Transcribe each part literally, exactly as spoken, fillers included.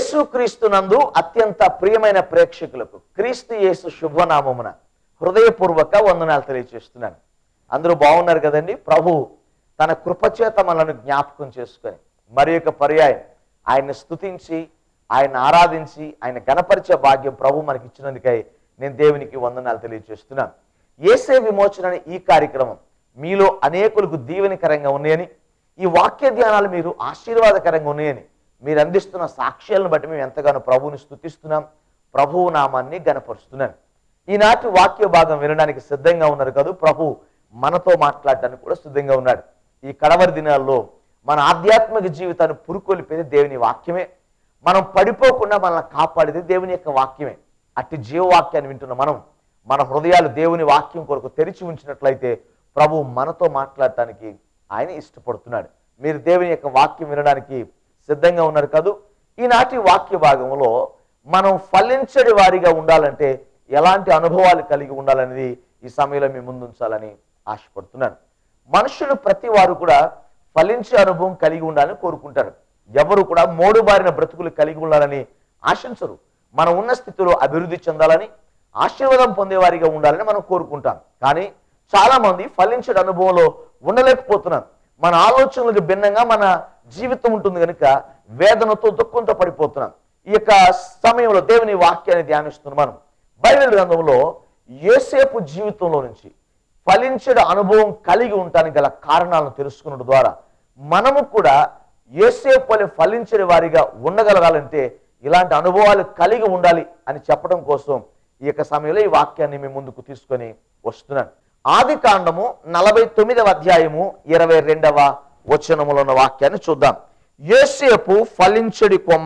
యేసుక్రీస్తునందు అత్యంత ప్రియమైన ప్రేక్షకులకు క్రీస్తు యేసు శుభనామమున హృదయపూర్వక వందనాలు తెలియజేస్తున్నాను. అందరూ బాగున్నారు కదండి. ప్రభు తన కృపచేత మనల్ని జ్ఞాపకం చేసుకొని మరి యొక్క పర్యాయం ఆయన్ని స్తుతించి ఆయన ఆరాధించి ఆయన గణపరిచే భాగ్యం ప్రభు మనకి ఇచ్చినందుకై నేను దేవునికి వందనాలు తెలియజేస్తున్నాను. యేసే విమోచన అనే ఈ కార్యక్రమం మీలో అనేకులకు దీవెనకరంగా ఉన్నాయని, ఈ వాక్య ధ్యానాలు మీరు ఆశీర్వాదకరంగా ఉన్నాయని మీరు అందిస్తున్న సాక్ష్యాలను బట్టి మేము ఎంతగానో ప్రభువుని స్తుతిస్తున్నాం, ప్రభువు నామాన్ని గణపరుస్తున్నాను. ఈనాటి వాక్య భాగం వినడానికి సిద్ధంగా ఉన్నారు కదా. ప్రభు మనతో మాట్లాడటానికి కూడా సిద్ధంగా ఉన్నాడు. ఈ కడవరి దినాల్లో మన ఆధ్యాత్మిక జీవితాన్ని పురుకొల్పేది దేవుని వాక్యమే. మనం పడిపోకుండా మనల్ని కాపాడేది దేవుని యొక్క వాక్యమే. అట్టి జీవవాక్యాన్ని వింటున్న మనం మన హృదయాలు దేవుని వాక్యం కొరకు తెరిచి ఉంచినట్లయితే ప్రభు మనతో మాట్లాడటానికి ఆయన ఇష్టపడుతున్నాడు. మీరు దేవుని యొక్క వాక్యం వినడానికి సిద్ధంగా ఉన్నారు కదూ. ఈనాటి వాక్య భాగంలో మనం ఫలించడి వారిగా ఉండాలంటే ఎలాంటి అనుభవాలు కలిగి ఉండాలనేది ఈ సమయంలో మీ ముందు ఉంచాలని ఆశపడుతున్నాను. మనుషులు ప్రతి వారు కూడా ఫలించే అనుభవం కలిగి ఉండాలని కోరుకుంటారు. ఎవరు కూడా మోడు బారిన బ్రతుకులు కలిగి ఉండాలని ఆశించరు. మనం ఉన్న స్థితిలో అభివృద్ధి చెందాలని, ఆశీర్వాదం పొందేవారిగా ఉండాలని మనం కోరుకుంటాం. కానీ చాలా మంది ఫలించే అనుభవంలో ఉండలేకపోతున్నారు. మన ఆలోచనలకు భిన్నంగా మన జీవితం ఉంటుంది కనుక వేదనతో దుఃఖంతో పడిపోతున్నాం. ఈ యొక్క సమయంలో దేవుని వాక్యాన్ని ధ్యానిస్తున్నాం. మనం బైబిల్ గ్రంథంలో యోసేపు జీవితంలో నుంచి ఫలించే అనుభవం కలిగి ఉండటానికి గల కారణాలను తెలుసుకున్నట్టు ద్వారా మనము కూడా యోసేపు వలె ఫలించే వారిగా ఉండగలగాలంటే ఇలాంటి అనుభవాలు కలిగి ఉండాలి అని చెప్పడం కోసం ఈ యొక్క సమయంలో ఈ వాక్యాన్ని మీ ముందుకు తీసుకొని వస్తున్నాను. ఆది కాండము నలభై తొమ్మిదవ అధ్యాయము ఇరవై రెండవ వచనములో ఉన్న వాక్యాన్ని చూద్దాం. యోసేపు ఫలించడి కొమ్మ,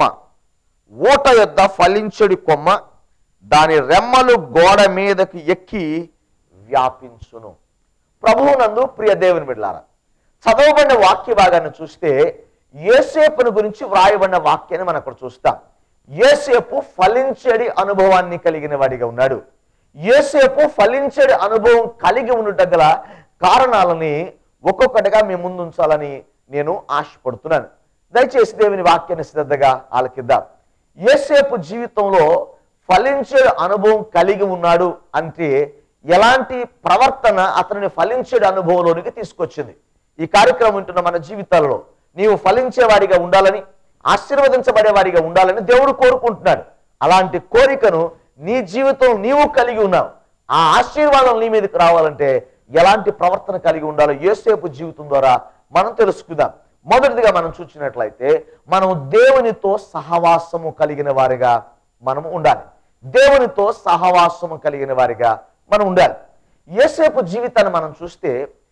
ఊట యొద్ద ఫలించడి కొమ్మ, దాని రెమ్మలు గోడ మీదకి ఎక్కి వ్యాపించును. ప్రభువునందు ప్రియ దేవుని బిడ్డలారా, చదవబడిన వాక్య భాగాన్ని చూస్తే యోసేపును గురించి వ్రాయబడిన వాక్యాన్ని మనం అక్కడ చూస్తాం. యోసేపు ఫలించడి అనుభవాన్ని కలిగిన వాడిగా ఉన్నాడు. యోసేపు ఫలించడి అనుభవం కలిగి ఉండటం గల కారణాలని ఒక్కొక్కటిగా మీ ముందు ఉంచాలని నేను ఆశపడుతున్నాను. దయచేసి దేవుని వాక్యాన్ని శ్రద్ధగా ఆలకిద్దాం. యోసేపు జీవితంలో ఫలించే అనుభవం కలిగి ఉన్నాడు అంటే ఎలాంటి ప్రవర్తన అతనిని ఫలించే అనుభవంలోనికి తీసుకొచ్చింది. ఈ కార్యక్రమం ఉంటున్న మన జీవితాల్లో నీవు ఫలించేవాడిగా ఉండాలని, ఆశీర్వదించబడేవాడిగా ఉండాలని దేవుడు కోరుకుంటున్నాడు. అలాంటి కోరికను నీ జీవితం నీవు కలిగి ఉన్నావు. ఆ ఆశీర్వాదం నీ మీదకి రావాలంటే ఎలాంటి ప్రవర్తన కలిగి ఉండాలో యోసేపు జీవితం ద్వారా మనం తెలుసుకుందాం. మొదటిదిగా మనం చూసినట్లయితే మనం దేవునితో సహవాసము కలిగిన వారిగా మనం ఉండాలి. దేవునితో సహవాసము కలిగిన వారిగా మనం ఉండాలి. యోసేపు జీవితాన్ని మనం చూస్తే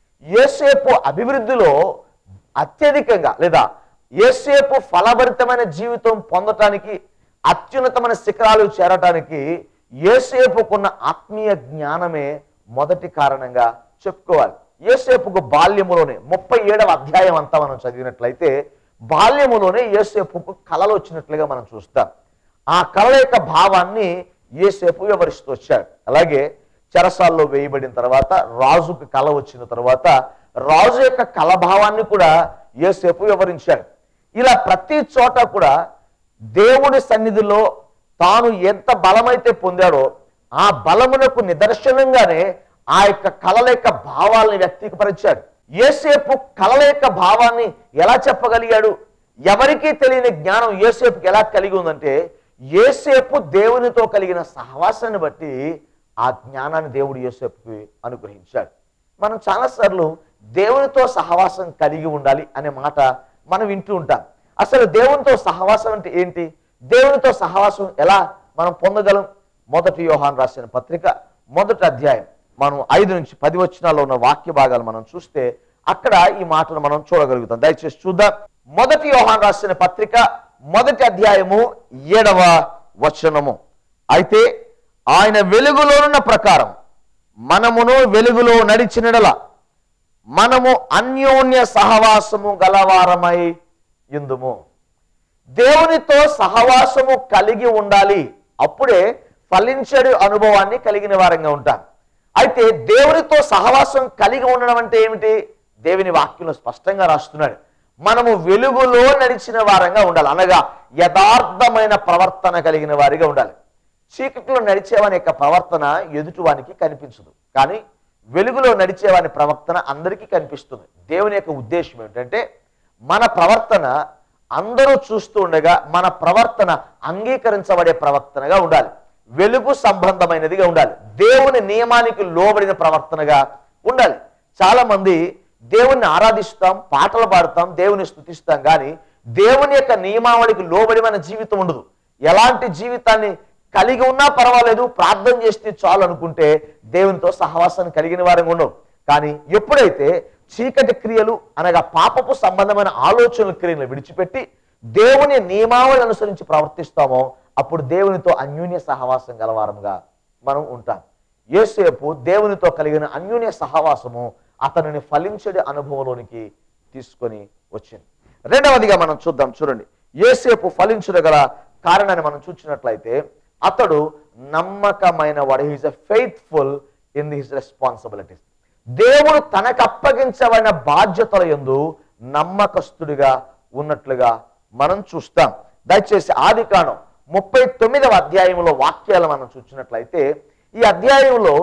యోసేపు అభివృద్ధిలో అత్యధికంగా లేదా యోసేపు ఫలభరితమైన జీవితం పొందటానికి, అత్యున్నతమైన శిఖరాలు చేరటానికి యోసేపుకున్న ఆత్మీయ జ్ఞానమే మొదటి కారణంగా చెప్పుకోవాలి. యోసేపుకు బాల్యములోనే ముప్పై ఏడవ అధ్యాయం అంతా మనం చదివినట్లయితే బాల్యములోనే యోసేపుకు కళలు వచ్చినట్లుగా మనం చూస్తాం. ఆ కళల యొక్క భావాన్ని యోసేపు వివరిస్తూ వచ్చాడు. అలాగే చెరసాల్లో వేయబడిన తర్వాత రాజుకు కళ వచ్చిన తర్వాత రాజు యొక్క కళభావాన్ని కూడా యోసేపు వివరించాడు. ఇలా ప్రతి చోట కూడా దేవుడి సన్నిధిలో తాను ఎంత బలమైతే పొందాడో ఆ బలమునకు నిదర్శనంగానే ఆ యొక్క కళల యొక్క భావాలను వ్యక్తీకరించాడు. యోసేపు కళల యొక్క భావాన్ని ఎలా చెప్పగలిగాడు? ఎవరికీ తెలియని జ్ఞానం యోసేపుకి ఎలా కలిగి ఉందంటే యోసేపు దేవునితో కలిగిన సహవాసాన్ని బట్టి ఆ జ్ఞానాన్ని దేవుడు యోసేపుకి అనుగ్రహించాడు. మనం చాలాసార్లు దేవునితో సహవాసం కలిగి ఉండాలి అనే మాట మనం వింటూ ఉంటాం. అసలు దేవునితో సహవాసం అంటే ఏంటి? దేవునితో సహవాసం ఎలా మనం పొందగలం? మొదటి యోహాను రాసిన పత్రిక మొదటి అధ్యాయం మనం ఐదు నుంచి పది వచనాల్లో ఉన్న వాక్య భాగాలు మనం చూస్తే అక్కడ ఈ మాటను మనం చూడగలుగుతాం. దయచేసి చూద్దాం. మొదటి యోహాను రాసిన పత్రిక మొదటి అధ్యాయము ఏడవ వచనము. అయితే ఆయన వెలుగులోనున్న ప్రకారం మనమును వెలుగులో నడిచినడల మనము అన్యోన్య సహవాసము గలవారమై యుందుము. దేవునితో సహవాసము కలిగి ఉండాలి, అప్పుడే ఫలించడి అనుభవాన్ని కలిగిన వారంగా ఉంటాం. అయితే దేవునితో సహవాసం కలిగి ఉండడం అంటే ఏమిటి? దేవుని వాక్యంలో స్పష్టంగా రాస్తున్నాడు. మనము వెలుగులో నడిచిన వారంగా ఉండాలి. అనగా యథార్థమైన ప్రవర్తన కలిగిన వారిగా ఉండాలి. చీకటిలో నడిచేవాని యొక్క ప్రవర్తన ఎదుటివానికి కనిపించదు, కానీ వెలుగులో నడిచేవాని ప్రవర్తన అందరికీ కనిపిస్తుంది. దేవుని యొక్క ఉద్దేశం ఏమిటంటే మన ప్రవర్తన అందరూ చూస్తూ ఉండగా మన ప్రవర్తన అంగీకరించబడే ప్రవర్తనగా ఉండాలి, వెలుగు సంబంధమైనదిగా ఉండాలి, దేవుని నియమానికి లోబడిన ప్రవర్తనగా ఉండాలి. చాలా మంది దేవుణ్ణి ఆరాధిస్తాం, పాటలు పాడతాం, దేవుని స్తుతిస్తాం, కానీ దేవుని యొక్క నియమావళికి లోబడి మన జీవితం ఉండదు. ఎలాంటి జీవితాన్ని కలిగి ఉన్నా పర్వాలేదు, ప్రార్థన చేస్తే చాలు అనుకుంటే దేవునితో సహవాసాన్ని కలిగిన వారంగా ఉండవు. కానీ ఎప్పుడైతే చీకటి క్రియలు అనగా పాపపు సంబంధమైన ఆలోచనల క్రియలను విడిచిపెట్టి దేవుని నియమావళి అనుసరించి ప్రవర్తిస్తామో అప్పుడు దేవునితో అన్యోన్య సహవాసం గలవారంగా మనం ఉంటాం. యోసేపు దేవునితో కలిగిన అన్యోన్య సహవాసము అతనిని ఫలించే అనుభవంలోనికి తీసుకొని వచ్చింది. రెండవదిగా మనం చూద్దాం. చూడండి, యోసేపు ఫలించుట గల కారణాన్ని మనం చూసినట్లయితే అతడు నమ్మకమైన వాడు. He's a faithful in his responsibilities. దేవుడు తనకు అప్పగించబడిన బాధ్యతల యందు నమ్మకస్తుడిగా ఉన్నట్లుగా మనం చూస్తాం. దయచేసి ఆదికాండం ముప్పై తొమ్మిదవ అధ్యాయంలో వాక్యాలు మనం చూసినట్లయితే ఈ అధ్యాయంలో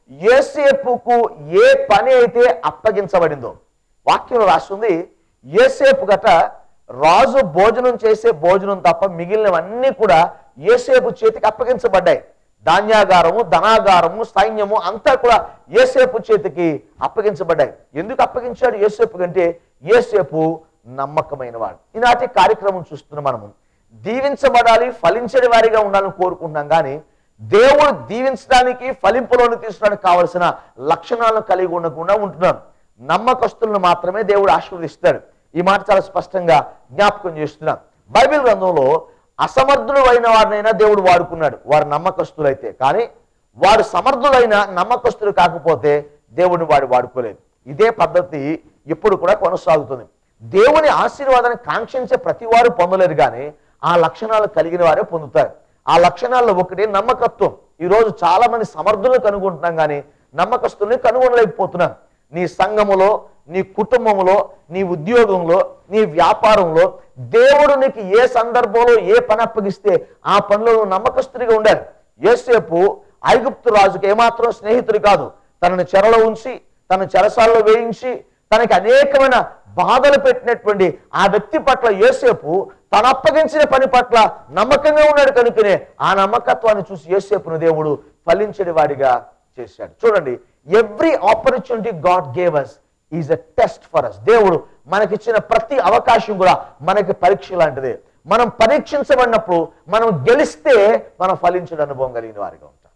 యోసేపుకు ఏ పని అయితే అప్పగించబడిందో వాక్యంలో రాస్తుంది, యోసేపు గట రాజు భోజనం చేసే భోజనం తప్ప మిగిలినవన్నీ కూడా యోసేపు చేతికి అప్పగించబడ్డాయి. ధాన్యాగారము, ధనాగారము, సైన్యము అంతా కూడా యోసేపు చేతికి అప్పగించబడ్డాయి. ఎందుకు అప్పగించాడు యోసేపు కంటే? యోసేపు నమ్మకమైన వాడు. ఈనాటి కార్యక్రమం చూస్తున్న మనము దీవించబడాలి, ఫలించని వారిగా ఉండాలని కోరుకుంటున్నాం, కానీ దేవుడు దీవించడానికి ఫలింపులోని తీసుకోవడానికి కావలసిన లక్షణాలను కలిగి ఉండకుండా ఉంటున్నాం. నమ్మకస్తులను మాత్రమే దేవుడు ఆశీర్వదిస్తాడు. ఈ మాట చాలా స్పష్టంగా జ్ఞాపకం చేస్తున్నాం. బైబిల్ గ్రంథంలో అసమర్థులు అయిన వారినైనా దేవుడు వాడుకున్నాడు, వారు నమ్మకస్తులైతే. కానీ వారు సమర్థులైన నమ్మకస్తులు కాకపోతే దేవుడిని వాడు వాడుకోలేదు. ఇదే పద్ధతి ఇప్పుడు కూడా కొనసాగుతుంది. దేవుని ఆశీర్వాదాన్ని కాంక్షించే ప్రతి వారు పొందలేరు, కానీ ఆ లక్షణాలు కలిగిన వారే పొందుతారు. ఆ లక్షణాల్లో ఒకటి నమ్మకత్వం. ఈరోజు చాలా మంది సమర్థులను కనుగొంటున్నాం, కానీ నమ్మకస్తుల్ని కనుగొనలేకపోతున్నాం. నీ సంఘములో, నీ కుటుంబంలో, నీ ఉద్యోగంలో, నీ వ్యాపారంలో దేవుడు నీకు ఏ సందర్భంలో ఏ పని అప్పగిస్తే ఆ పనిలో నువ్వు నమ్మకస్తుడిగా ఉండాలి. యోసేపు ఐగుప్తు రాజుకు ఏమాత్రం స్నేహితుడు కాదు. తనని చెరలో ఉంచి, తన చెరసాలలో వేయించి, తనకి అనేకమైన బాధలు పెట్టినటువంటి ఆ వ్యక్తి పట్ల యోసేపు తన అప్పగించిన పని పట్ల నమ్మకంగా ఉన్నాడు. కనుకనే ఆ నమ్మకత్వాన్ని చూసి యోసేపును దేవుడు ఫలించడి వాడిగా చేశాడు. చూడండి, every opportunity God gave us is a test for us. దేవుడు మనకిచ్చిన ప్రతి అవకాశం కూడా మనకి పరీక్ష లాంటిదే. మనం పరీక్షించబడినప్పుడు మనం గెలిస్తే మనం ఫలించడం అనుభవం కలిగిన వారిగా ఉంటాం.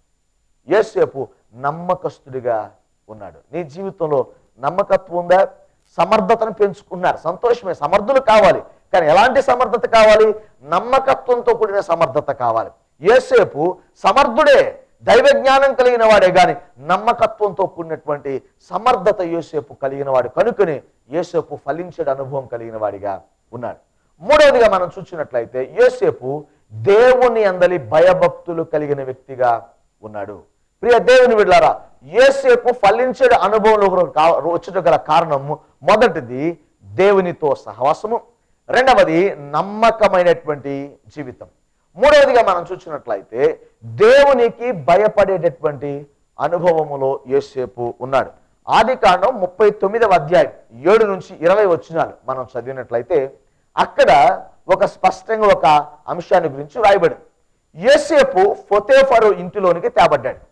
యోసేపు నమ్మకస్తుడిగా ఉన్నాడు. నీ జీవితంలో నమ్మకత్వం ఉందా? సమర్థతను పెంచుకున్నారు, సంతోషమే. సమర్థులు కావాలి, కానీ ఎలాంటి సమర్థత కావాలి? నమ్మకత్వంతో కూడిన సమర్థత కావాలి. యోసేపు సమర్థుడే, దైవ జ్ఞానం కలిగిన వాడే, కానీ నమ్మకత్వంతో కూడినటువంటి సమర్థత యోసేపు కలిగిన వాడు. కనుకనే యోసేపు ఫలించే అనుభవం కలిగిన వాడిగా ఉన్నాడు. మూడవదిగా మనం చూసినట్లయితే యోసేపు దేవుని అందలి భయభక్తులు కలిగిన వ్యక్తిగా ఉన్నాడు. ప్రియ దేవుని బిడ్డలారా, యోసేపు ఫలించే అనుభవంలో వచ్చుట గల కారణము మొదటిది దేవునితో సహవాసము, రెండవది నమ్మకమైనటువంటి జీవితం. మూడవదిగా మనం చూసినట్లయితే దేవునికి భయపడేటటువంటి అనుభవములో యోసేపు ఉన్నాడు. ఆదికాండం ముప్పై తొమ్మిదవ అధ్యాయం ఏడు నుంచి ఇరవై వచనాలు మనం చదివినట్లయితే అక్కడ ఒక స్పష్టంగా ఒక అంశాన్ని గురించి రాయబడింది. యోసేపు పొతేఫరు ఇంటిలోనికి తేబడ్డాడు.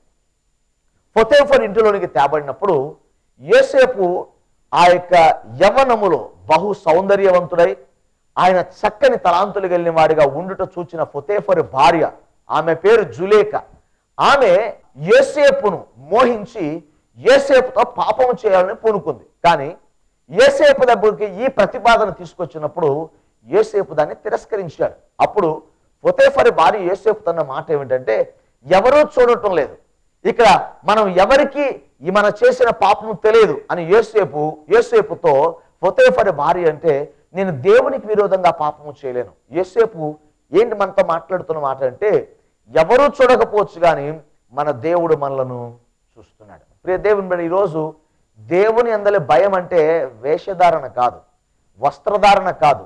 పొతేఫరు ఇంటిలోనికి తేబడినప్పుడు యోసేపు ఆ యొక్క యవ్వనములో బహు సౌందర్యవంతుడై ఆయన చక్కని తలాంతులు కలిగిన వాడిగా ఉండుట చూచిన పొతేఫరు భార్య, ఆమె పేరు జులేక, ఆమె యోసేపును మోహించి యోసేపుతో పాపం చేయాలని పూనుకుంది. కానీ యోసేపు దగ్గరికి ఈ ప్రతిపాదన తీసుకొచ్చినప్పుడు యోసేపు దాన్ని తిరస్కరించాడు. అప్పుడు పొతేఫరు భార్య యోసేపు తన్న మాట ఏమిటంటే, ఎవరూ చూడటం లేదు, ఇక్కడ మనం ఎవరికి ఈ మన చేసిన పాపం తెలియదు అని యోసేపు యోసేపుతో పొతేఫరు భార్య అంటే, నేను దేవునికి విరోధంగా పాపము చేయలేను. యోసేపు ఏంటి మనతో మాట్లాడుతున్న మాట అంటే, ఎవరూ చూడకపోవచ్చు కానీ మన దేవుడు మనలను చూస్తున్నాడు. ప్రియ దేవుని బిడ్డ, ఈరోజు దేవుని అందలి భయం అంటే వేషధారణ కాదు, వస్త్రధారణ కాదు,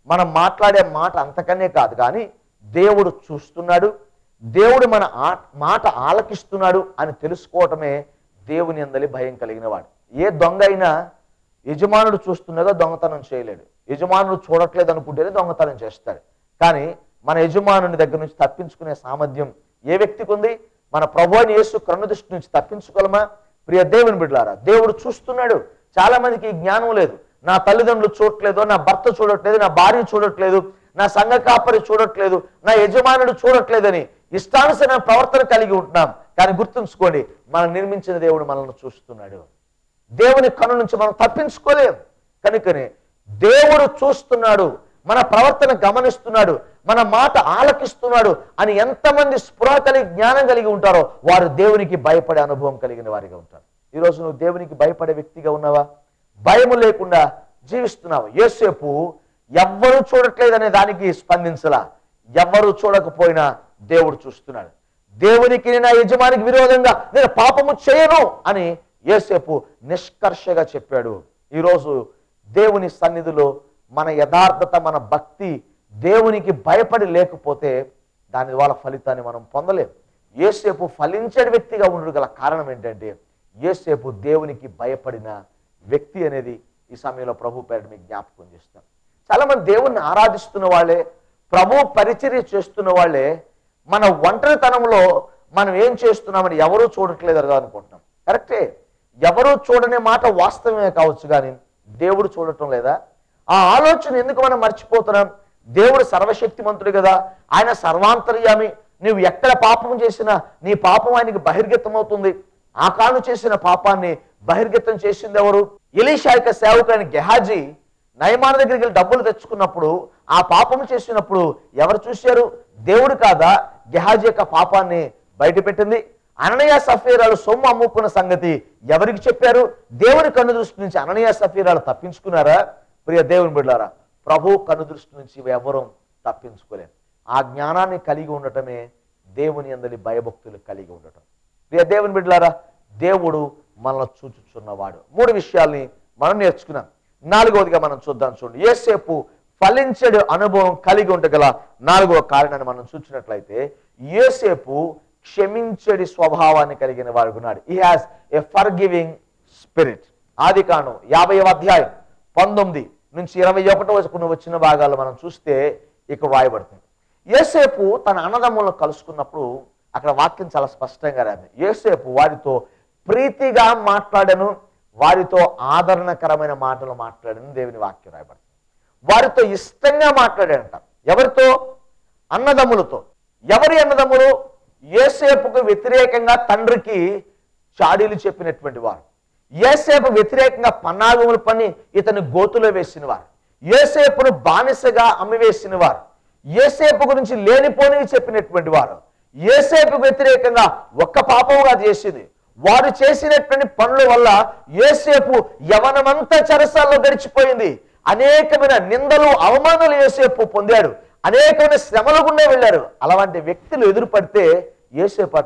మనం మాట్లాడే మాట అంతకనే కాదు, కానీ దేవుడు చూస్తున్నాడు, దేవుడు మన మాట ఆలకిస్తున్నాడు అని తెలుసుకోవటమే దేవుని యందలి భయం కలిగిన వాడు. ఏ దొంగ అయినా యజమానుడు చూస్తున్నాగా దొంగతనం చేయలేడు. యజమానుడు చూడట్లేదు అనుకుంటేనే దొంగతనం చేస్తాడు. కానీ మన యజమానుని దగ్గర నుంచి తప్పించుకునే సామర్థ్యం ఏ వ్యక్తికి ఉంది? మన ప్రభువైన యేసు కన్ను దృష్టి నుంచి తప్పించుకోగలమా? ప్రియ దేవుని బిడ్డలారా, దేవుడు చూస్తున్నాడు. చాలా మందికి ఈ జ్ఞానం లేదు. నా తల్లిదండ్రులు చూడట్లేదు, నా భర్త చూడట్లేదు, నా భార్య చూడట్లేదు, నా సంఘ కాపరి చూడట్లేదు, నా యజమానుడు చూడట్లేదని ఇష్టానుసరమైన ప్రవర్తన కలిగి ఉంటున్నాం. కానీ గుర్తుంచుకోండి, మనం నిర్మించిన దేవుడు మనల్ని చూస్తున్నాడు. దేవుని కన్ను నుంచి మనం తప్పించుకోలేం. కనుకనే దేవుడు చూస్తున్నాడు, మన ప్రవర్తన గమనిస్తున్నాడు, మన మాట ఆలకిస్తున్నాడు అని ఎంతమంది స్పృహ కలిగి జ్ఞానం కలిగి ఉంటారో వారు దేవునికి భయపడే అనుభవం కలిగిన వారిగా ఉంటారు. ఈరోజు నువ్వు దేవునికి భయపడే వ్యక్తిగా ఉన్నావా? భయము లేకుండా జీవిస్తున్నావు. యోసేపు ఎవ్వరూ చూడట్లేదనే దానికి స్పందించలా. ఎవ్వరూ చూడకపోయినా దేవుడు చూస్తున్నాడు. దేవునికి నా యజమానికి విరోధంగా నేను పాపము చేయను అని యోసేపు నిష్కర్షగా చెప్పాడు. ఈరోజు దేవుని సన్నిధిలో మన యథార్థత, మన భక్తి దేవునికి భయపడి లేకపోతే దాని వాళ్ళ ఫలితాన్ని మనం పొందలేం. యోసేపు ఫలించే వ్యక్తిగా ఉండడం గల కారణం ఏంటంటే యోసేపు దేవునికి భయపడిన వ్యక్తి అనేది ఈ సమయంలో ప్రభు పేరు మీకు జ్ఞాపకం చేస్తాం. చాలా మంది దేవుణ్ణి ఆరాధిస్తున్న వాళ్ళే, ప్రభు పరిచర్య చేస్తున్న వాళ్ళే మన ఒంటరితనంలో మనం ఏం చేస్తున్నామని ఎవరూ చూడట్లేదు అనుకుంటున్నాం. కరెక్టే, ఎవరూ చూడనే మాట వాస్తవమే కావచ్చు, కానీ దేవుడు చూడటం లేదా? ఆ ఆలోచన ఎందుకు మనం మర్చిపోతున్నాం? దేవుడు సర్వశక్తిమంతుడు కదా, ఆయన సర్వాంతర్యామి. నువ్వు ఎక్కడ పాపం చేసినా నీ పాపం ఆయనకి బహిర్గతం అవుతుంది. ఆకాను చేసిన పాపాన్ని బహిర్గతం చేసింది ఎవరు? ఎలీషా యొక్క సేవకుడైన గెహాజీ నయమాను దగ్గరికి వెళ్ళి డబ్బులు తెచ్చుకున్నప్పుడు ఆ పాపం చేసినప్పుడు ఎవరు చూశారు? దేవుడు కాదా గెహాజీ యొక్క పాపాన్ని బయట పెట్టింది? అననీయ సఫీరాలు సొమ్ము అమ్ముకున్న సంగతి ఎవరికి చెప్పారు? దేవుని కన్ను దృష్టి నుంచి అననీయ సఫీరాలు తప్పించుకున్నారా? ప్రియ దేవుని బిడ్డలారా, ప్రభు కన్ను దృష్టి నుంచి ఎవరూ తప్పించుకోలేం. ఆ జ్ఞానాన్ని కలిగి ఉండటమే దేవుని యందలి భయభక్తులు కలిగి ఉండటం. ప్రియ దేవుని బిడ్డలారా, దేవుడు మనల్ని చూచుచున్నవాడు. మూడు విషయాల్ని మనం నేర్చుకున్నాం. నాలుగవదిగా మనం చూద్దాం. చూడండి, యోసేపు ఫలించడు అనుభవం కలిగి ఉండగల నాలుగవ కారణాన్ని మనం చూసినట్లయితే యోసేపు క్షమించడి స్వభావాన్ని కలిగిన వాడు ఉన్నాడు. He has a forgiving spirit. ఆదికాండం యాభైవ అధ్యాయం పంతొమ్మిది నుంచి ఇరవై ఒకటో వరకు వచ్చిన భాగాలు మనం చూస్తే ఇక్కడ రాయబడుతుంది. యోసేపు తన అన్నదమ్ములను కలుసుకున్నప్పుడు అక్కడ వాక్యం చాలా స్పష్టంగా రాదు. యోసేపు వారితో ప్రీతిగా మాట్లాడను, వారితో ఆదరణకరమైన మాటలు మాట్లాడను దేవుని వాక్యం రాయబడుతుంది. వారితో ఇష్టంగా మాట్లాడాడంట. ఎవరితో? అన్నదమ్ములతో. ఎవరి అన్నదమ్ములు? యోసేపుకు వ్యతిరేకంగా తండ్రికి చాడీలు చెప్పినటువంటి వారు, యోసేపు వ్యతిరేకంగా పన్నాగములు పని ఇతను గోతులో వేసిన వారు, యోసేపును బానిసగా అమ్మివేసిన వారు, యోసేపు గురించి లేనిపోని చెప్పినటువంటి వారు, యోసేపు వ్యతిరేకంగా ఒక్క పాపముగా చేసింది. వారు చేసినటువంటి పనుల వల్ల యోసేపు యవనమంతా చెరసాల్లో గడిచిపోయింది. అనేకమైన నిందలు, అవమానాలు యోసేపు పొందాడు. అనేకమైన శ్రమల గుండా వెళ్ళారు. అలాంటి వ్యక్తులు ఎదురుపడితే యోసేపట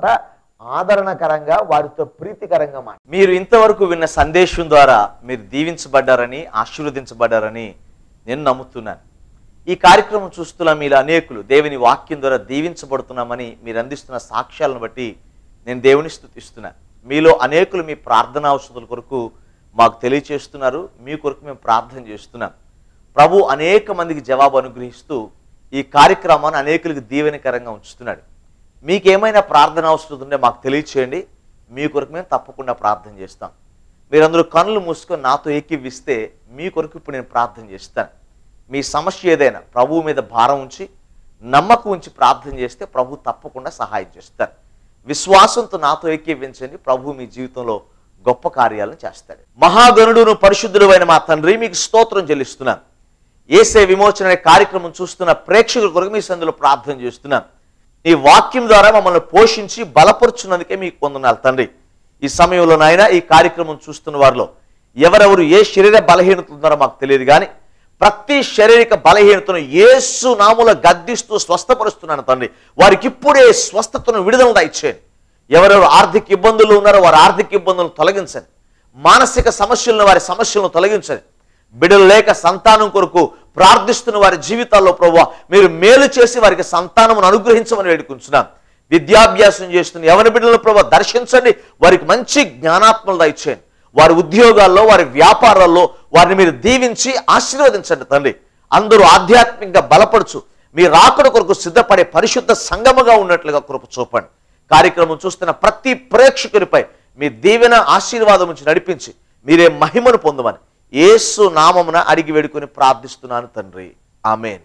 ఆదరణకరంగా, వారితో ప్రీతికరంగా మాట. మీరు ఇంతవరకు విన్న సందేశం ద్వారా మీరు దీవించబడ్డారని, ఆశీర్వదించబడ్డారని నేను నమ్ముతున్నాను. ఈ కార్యక్రమం చూస్తున్న మీరు అనేకులు దేవుని వాక్యం ద్వారా దీవించబడుతున్నామని మీరు అందిస్తున్న సాక్ష్యాలను బట్టి నేను దేవుని స్తుతిస్తున్నాను. మీలో అనేకులు మీ ప్రార్థనా అవసరాల కొరకు మాకు తెలియచేస్తున్నారు. మీ కొరకు మేము ప్రార్థన చేస్తున్నాం. ప్రభు అనేక మందికి జవాబు అనుగ్రహిస్తూ ఈ కార్యక్రమాన్ని అనేకులకు దీవెనకరంగా ఉంచుతున్నాడు. మీకేమైనా ప్రార్థన అవసరం ఉంటే మాకు తెలియచేయండి. మీ కొరకు మేము తప్పకుండా ప్రార్థన చేస్తాం. మీరందరూ కన్నులు మూసుకొని నాతో ఏకీవిస్తే మీ కొరకు ఇప్పుడు నేను ప్రార్థన చేస్తాను. మీ సమస్య ఏదైనా ప్రభువు మీద భారం ఉంచి నమ్మకం ఉంచి ప్రార్థన చేస్తే ప్రభు తప్పకుండా సహాయం చేస్తారు. విశ్వాసంతో నాతో ఏకీవించండి. ప్రభు మీ జీవితంలో గొప్ప కార్యాలను చేస్తాడు. మహాగణుడును పరిశుద్ధుడు అయిన మా తండ్రి, మీకు స్తోత్రం చెల్లిస్తున్నాను. యేసే విమోచన అనే కార్యక్రమం చూస్తున్న ప్రేక్షకుల కొరకు మీ సందులో ప్రార్థన చేస్తున్నాను. ఈ వాక్యం ద్వారా మమ్మల్ని పోషించి బలపరుచున్నందుకే మీకు వందనాలు తండ్రి. ఈ సమయంలో నాయన ఈ కార్యక్రమం చూస్తున్న వారిలో ఎవరెవరు ఏ శరీర బలహీనత ఉన్నారో మాకు తెలియదు, కానీ ప్రతి శారీరక బలహీనతను యేసు నామములో గద్దిస్తూ స్వస్థపరుస్తున్నాను తండ్రి. వారికి ఇప్పుడే స్వస్థతను విడుదల దయచేయండి. ఎవరెవరు ఆర్థిక ఇబ్బందులు ఉన్నారో వారి ఆర్థిక ఇబ్బందులను తొలగించండి. మానసిక సమస్యలను వారి సమస్యలను తొలగించండి. బిడ్డలు లేక సంతానం కొరకు ప్రార్థిస్తున్న వారి జీవితాల్లో ప్రభువా మీరు మేలు చేసి వారికి సంతానమును అనుగ్రహించమని వేడుకుంటున్నాను. విద్యాభ్యాసం చేస్తున్న యవన బిడ్డలను ప్రభువా దర్శించండి, వారికి మంచి జ్ఞానాత్మలు దయచేయండి. వారి ఉద్యోగాల్లో, వారి వ్యాపారాల్లో వారిని మీరు దీవించి ఆశీర్వదించండి తండ్రి. అందరూ ఆధ్యాత్మికంగా బలపడుచు మీ రాకడ కొరకు సిద్ధపడే పరిశుద్ధ సంగముగా ఉన్నట్లుగా కృప చూపండి. కార్యక్రమం చూస్తున్న ప్రతి ప్రేక్షకునిపై మీ దీవెన ఆశీర్వాదం నుంచి నడిపించి మీరే మహిమను పొందమని యేసు నామమున అడిగి వేడుకొని ప్రార్థిస్తున్నాను తండ్రి, ఆమేన్.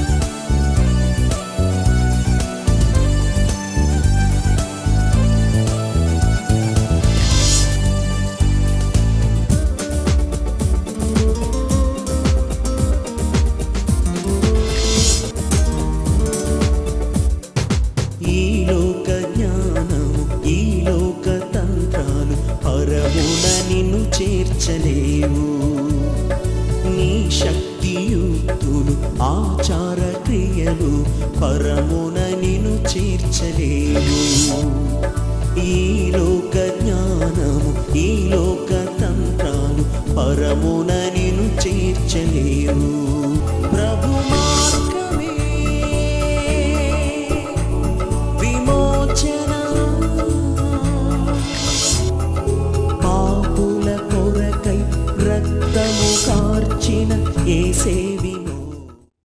నిన్ను చేర్చలేవు, నీ శక్తియుక్తులు ఆచార క్రియలు పరమున నిన్ను చేర్చలేవు. ఈ లోక జ్ఞానము, ఈ లోక తంత్రాలు పరమున నిన్ను చేర్చలేవు.